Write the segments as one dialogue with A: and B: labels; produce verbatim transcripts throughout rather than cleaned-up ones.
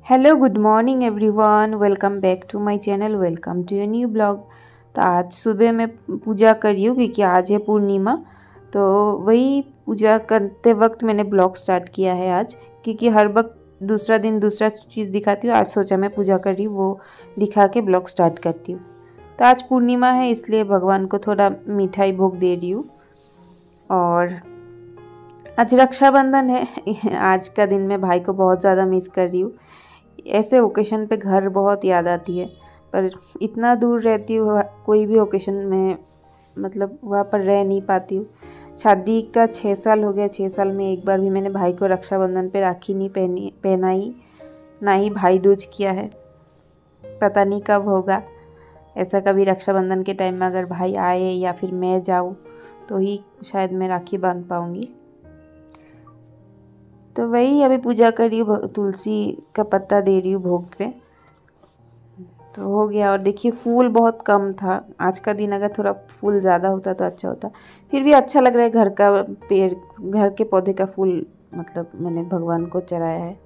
A: Hello good morning everyone, welcome back to my channel, welcome to a new blog. तो आज सुबह मैं पूजा कर रही हूँ क्योंकि आज है पूर्णिमा। तो वही पूजा करते वक्त मैंने ब्लॉग स्टार्ट किया है आज, क्योंकि हर वक्त दूसरा दिन दूसरा चीज़ दिखाती हूँ। आज सोचा मैं पूजा कर रही हूँ वो दिखा के ब्लॉग स्टार्ट करती हूँ। तो आज पूर्णिमा है इसलिए भगवान को थोड़ा मिठाई भोग दे रही हूँ। और आज रक्षाबंधन है। आज का दिन मैं भाई को बहुत ज़्यादा मिस कर रही हूँ। ऐसे ओकेशन पे घर बहुत याद आती है, पर इतना दूर रहती हूँ, कोई भी ओकेशन में मतलब वहाँ पर रह नहीं पाती हूँ। शादी का छः साल हो गया, छः साल में एक बार भी मैंने भाई को रक्षाबंधन पे राखी नहीं पहनी पहनाई, ना ही भाई दूज किया है। पता नहीं कब होगा ऐसा, कभी रक्षाबंधन के टाइम में अगर भाई आए या फिर मैं जाऊँ तो ही शायद मैं राखी बांध पाऊँगी। तो वही अभी पूजा कर रही हूँ, तुलसी का पत्ता दे रही हूँ भोग पे। तो हो गया। और देखिए फूल बहुत कम था आज का दिन, अगर थोड़ा फूल ज़्यादा होता तो अच्छा होता। फिर भी अच्छा लग रहा है, घर का पेड़, घर के पौधे का फूल मतलब मैंने भगवान को चढ़ाया है।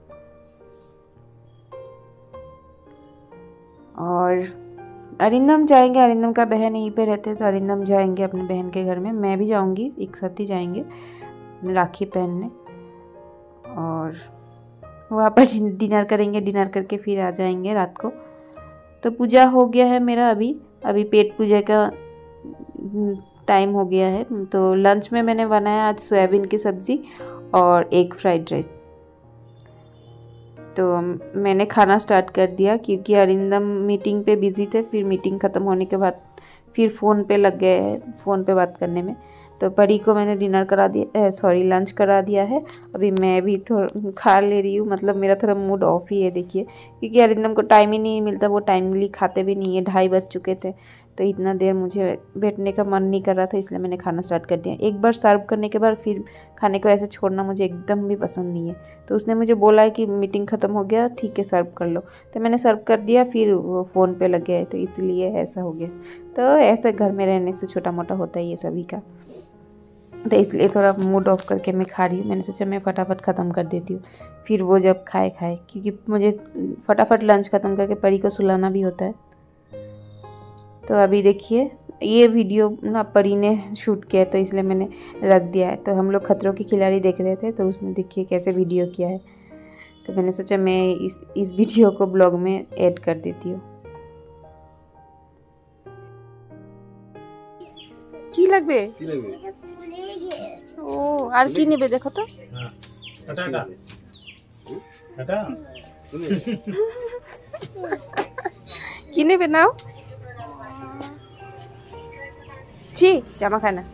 A: और अरिंदम जाएंगे, अरिंदम का बहन यहीं पे रहते तो अरिंदम जाएंगे अपने बहन के घर में, मैं भी जाऊंगी, एक साथ ही जाएंगे राखी पहनने। और वहाँ पर डिनर करेंगे, डिनर करके फिर आ जाएंगे रात को। तो पूजा हो गया है मेरा, अभी अभी पेट पूजा का टाइम हो गया है। तो लंच में मैंने बनाया आज सोयाबीन की सब्ज़ी और एग फ्राइड राइस। तो मैंने खाना स्टार्ट कर दिया क्योंकि अरिंदम मीटिंग पे बिज़ी थे। फिर मीटिंग ख़त्म होने के बाद फिर फ़ोन पे लग गए हैं, फ़ोन पे बात करने में। तो परी को मैंने डिनर करा दिया, सॉरी लंच करा दिया है। अभी मैं भी थोड़ा खा ले रही हूँ, मतलब मेरा थोड़ा मूड ऑफ ही है देखिए, क्योंकि अरिंदम को टाइम ही नहीं मिलता, वो टाइमली खाते भी नहीं है। ढाई बज चुके थे तो इतना देर मुझे बैठने का मन नहीं कर रहा था, इसलिए मैंने खाना स्टार्ट कर दिया। एक बार सर्व करने के बाद फिर खाने को ऐसे छोड़ना मुझे एकदम भी पसंद नहीं है। तो उसने मुझे बोला है कि मीटिंग ख़त्म हो गया, ठीक है सर्व कर लो। तो मैंने सर्व कर दिया, फिर वो फ़ोन पे लग गया है, तो इसलिए ऐसा हो गया। तो ऐसे घर में रहने से छोटा मोटा होता ही है सभी का, तो इसलिए थोड़ा मूड ऑफ करके मैं खा रही हूँ। मैंने सोचा मैं फटाफट ख़त्म कर देती हूँ, फिर वो जब खाए खाए, क्योंकि मुझे फटाफट लंच ख़त्म करके परी को सुलाना भी होता है। तो अभी देखिए ये वीडियो ना परी ने शूट किया है, तो इसलिए मैंने रख दिया है। तो हम लोग खतरों की खिलाड़ी देख रहे थे, तो उसने देखिए कैसे वीडियो किया है, तो मैंने सोचा मैं इस इस वीडियो को ब्लॉग में ऐड कर देती हूँ। की लगबे ओ আর কি নেবে দেখো তো,
B: हटा हटा हटा
A: কি নেবে নাও। ছি জামা খায় না।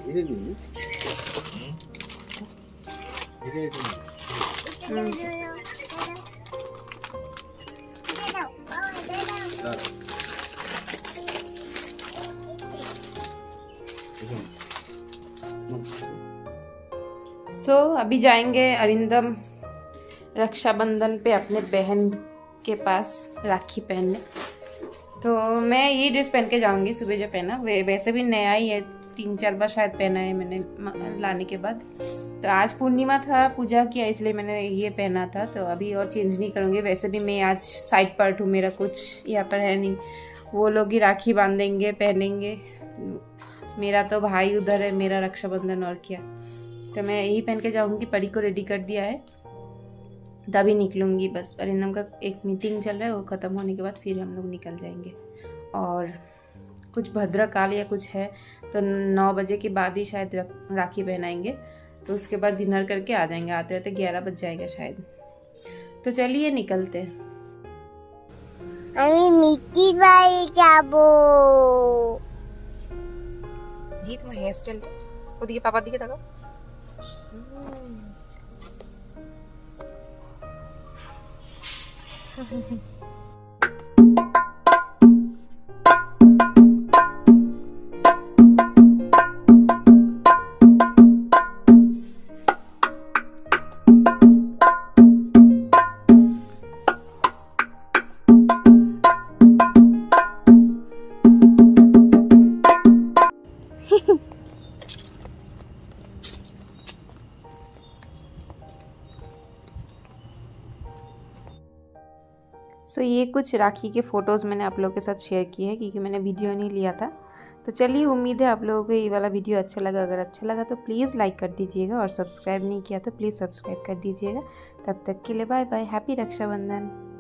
A: सो so, अभी जाएंगे अरिंदम रक्षाबंधन पे अपने बहन के पास राखी पहनने। तो मैं ये ड्रेस पहन के जाऊंगी, सुबह जो पहना वे वैसे भी नया ही है, तीन चार बार शायद पहना है मैंने लाने के बाद। तो आज पूर्णिमा था, पूजा किया इसलिए मैंने ये पहना था, तो अभी और चेंज नहीं करूँगी। वैसे भी मैं आज साइड पार्ट हूँ, मेरा कुछ यहाँ पर है नहीं, वो लोग ही राखी बांधेंगे पहनेंगे, मेरा तो भाई उधर है, मेरा रक्षाबंधन और क्या। तो मैं यही पहन के जाऊँगी। परी को रेडी कर दिया है, तभी निकलूँगी। बस अरिंदम का एक मीटिंग चल रहा है, वो ख़त्म होने के बाद फिर हम लोग निकल जाएंगे। और कुछ भद्रकाल या कुछ है, तो नौ बजे के बाद ही शायद राखी पहनाएंगे, तो उसके बाद डिनर करके आ जाएंगे। आते आते ग्यारह बज जाएगा शायद। तो चलिए निकलते हैं।
C: আমি মিষ্টি বাড়ি যাব।
A: ये तुम्हारा हेयर स्टाइल, ওদিকে পাপার দিকে তাকাও। सो so, ये कुछ राखी के फ़ोटोज़ मैंने आप लोगों के साथ शेयर किए हैं क्योंकि मैंने वीडियो नहीं लिया था। तो चलिए, उम्मीद है आप लोगों को ये वाला वीडियो अच्छा लगा। अगर अच्छा लगा तो प्लीज़ लाइक कर दीजिएगा और सब्सक्राइब नहीं किया तो प्लीज़ सब्सक्राइब कर दीजिएगा। तब तक के लिए बाय बाय, हैप्पी रक्षाबंधन।